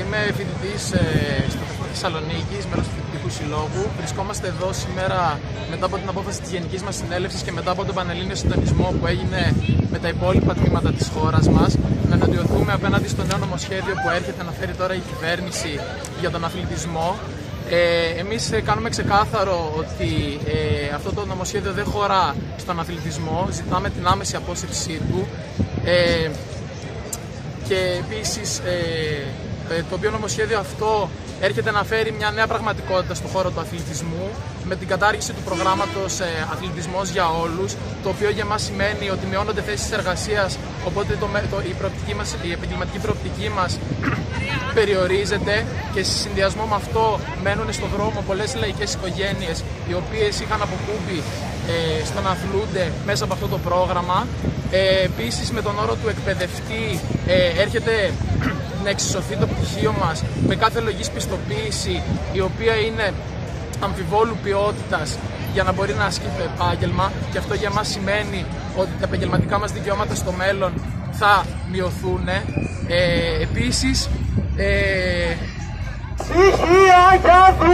Είμαι φοιτητής στο Θεσσαλονίκης, μέλος του Φοιτητικού Συλλόγου. Βρισκόμαστε εδώ σήμερα μετά από την απόφαση της Γενικής μας Συνέλευσης και μετά από τον Πανελλήνιο Συντονισμό που έγινε με τα υπόλοιπα τμήματα της χώρας μας, να εναντιωθούμε απέναντι στο νέο νομοσχέδιο που έρχεται να φέρει τώρα η κυβέρνηση για τον αθλητισμό. Εμείς κάνουμε ξεκάθαρο ότι αυτό το νομοσχέδιο δεν χωρά στον αθλητισμό, ζητάμε την άμεση απόσυρσή του και επίσης το οποίο νομοσχέδιο αυτό έρχεται να φέρει μια νέα πραγματικότητα στον χώρο του αθλητισμού με την κατάργηση του προγράμματος αθλητισμός για όλους, το οποίο για μας σημαίνει ότι μειώνονται θέσεις εργασίας, οπότε η επαγγελματική προοπτική μας περιορίζεται και σε συνδυασμό με αυτό μένουν στον δρόμο πολλές λαϊκές οικογένειες οι οποίες είχαν αποκούμπει στο να αθλούνται μέσα από αυτό το πρόγραμμα. Επίσης με τον όρο του εκπαιδευτή έρχεται να εξισωθεί το πτυχίο μας με κάθε λογής πιστοποίηση η οποία είναι αμφιβόλου ποιότητας για να μπορεί να ασκεί το επάγγελμα, και αυτό για μας σημαίνει ότι τα επαγγελματικά μας δικαιώματα στο μέλλον θα μειωθούν. Επίσης